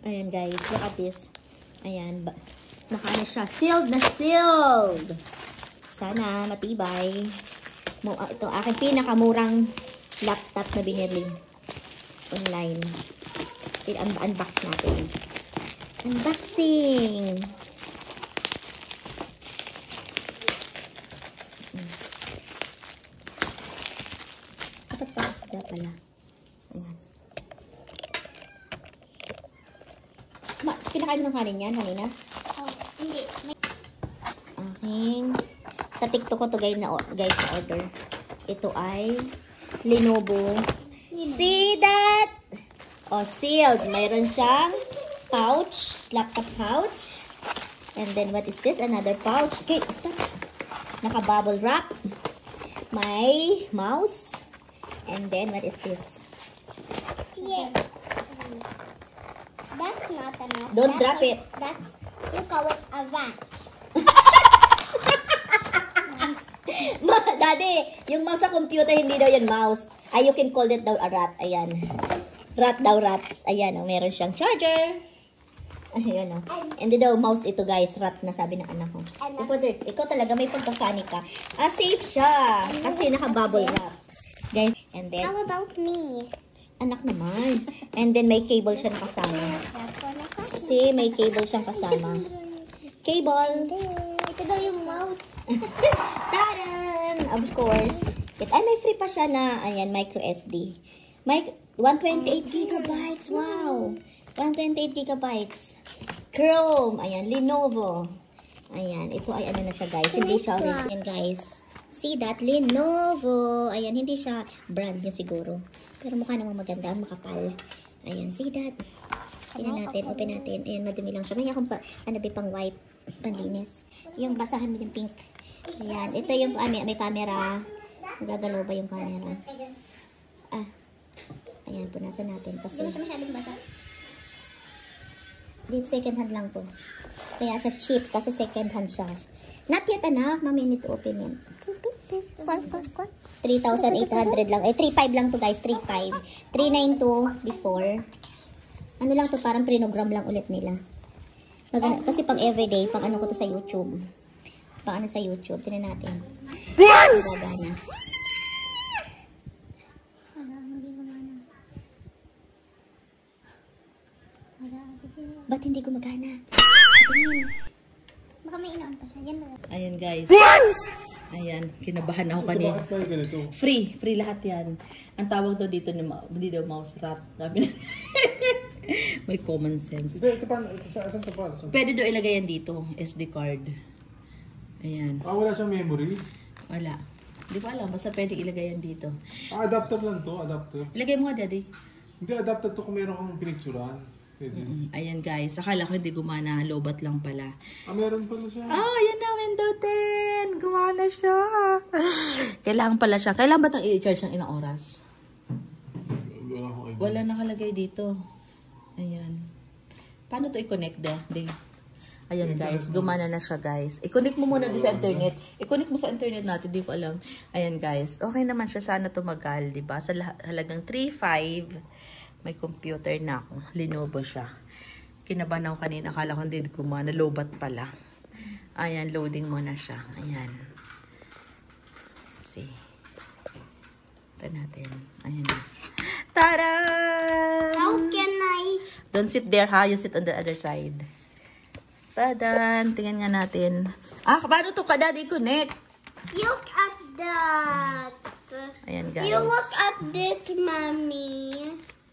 Ayan guys, look at this. Ayan, nakaano siya. Sealed na sealed. Sana matibay. Ito, aking pinakamurang laptop na binili online. Unbox natin. Unboxing! Dapat pa. Dapat pala. Ayan. Kinakain mo ng kanin yan, kanina? Oh, hindi. Aking sa TikTok ko to guys na order. Ito ay Lenovo. See that? Oh, sealed. Mayroon siyang pouch, laptop pouch. And then what is this? Another pouch. Okay, what's that? Naka-bubble wrap. May mouse. And then what is this? Yeah. That's not a mouse. Don't drop it. That's, you call it a rat. Daddy, yung mouse sa computer, hindi daw yan mouse. Ay, you can call it daw a rat. Ayan. Rat daw, rats. Ayan, oh, meron siyang charger. Ayan, oh. Hindi daw mouse ito, guys. Rat na sabi ng anak ko. Ikaw talaga, may pagka-funny ka. Safe siya. Kasi naka-bubble wrap. Guys, and then... How about me? Anak naman. And then, may cable siya nakasama. Kasi may cable siyang kasama. Cable. Ito daw yung mouse. Taran! Of course. Ay, may free pa siya na, ayan, micro SD. 128 gigabytes. Wow! 128 gigabytes. Chrome. Ayan, Lenovo. Ayan, ito ay ano na siya, guys. Hindi siya original, guys. See that? Lenovo. Ayan, hindi siya brand niya siguro. Pero mukha namang maganda, makapal. Ayan, see that? Tingnan natin, open natin. Ayan, madumi lang siya. May akong pang white, panlinis. Yung basahan mo yung pink. Ayan, ito yung may camera. Nagagalaw ba yung camera? Ayan, punasan natin. Kasi, Hindi mo siya masyadong basa. dito second hand lang to. Kaya siya cheap kasi second hand siya. Not yet anak, mami need to open yan. 3,800 lang. 3,500 lang to guys, 3,500. 392 before. Ano lang to, parang prinogram lang ulit nila. Kasi pang everyday, pang ano ko to sa YouTube. Pang ano sa YouTube, tinan natin. Gagana. Ba't hindi gumagana? Tingin. Baka may inaan pa siya. Yan ba? Ayan guys. Ayan, kinabahan ako kanina. Free lahat yan. Ang tawag daw dito, hindi daw mouse rat. May common sense. Ito pa, saan ito pa? Pwede daw ilagay yan dito, SD card. Ayan. Wala siyang memory? Wala. Hindi ko alam, basta pwede ilagay yan dito. Adapter lang to, adapter. Ilagay mo nga, daddy. Hindi, adapter to kung meron kang pinicturan. Pwede. Ayan guys, akala ko hindi gumana, lobat lang pala. Meron pala siya. Ayan na, window 10. Gumana siya. Kailangan pala siya. Kailangan ba itang i-charge ng ilang oras? Wala nakalagay dito. Ayan. Paano to i-connect Dave? Ayan guys, gumana na siya guys. I-connect mo muna din sa internet. I-connect mo sa internet natin, di ko alam. Ayan guys, okay naman siya. Sana tumagal, di ba? Sa halagang 3,500. May computer na ako. Lenovo siya. Kinabahan ako kanina. Akala ko hindi gumana. Lobat pala. Ayan, loading mo na siya. Ayan. See. Ito natin. Ayan na. Tada! How can I? Don't sit there ha. You sit on the other side. Tadan! Tingnan nga natin. Paano to ka, Daddy? Connect. Look at that. Ayan, guys. You look at this, Mommy.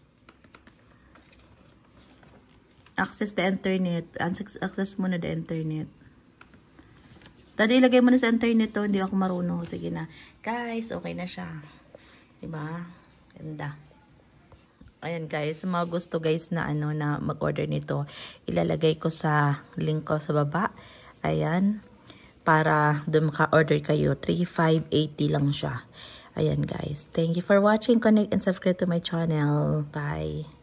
Access the internet. Access mo na the internet. Daddy, ilagay mo na sa internet to. Hindi ako marunong. Sige na. Guys, okay na siya. Diba? Ganda. Ayan guys. Sa mga gusto guys na na mag-order nito, ilalagay ko sa link ko sa baba. Ayan. Para doon maka-order kayo. 3,580 lang siya. Ayan guys. Thank you for watching. Connect and subscribe to my channel. Bye.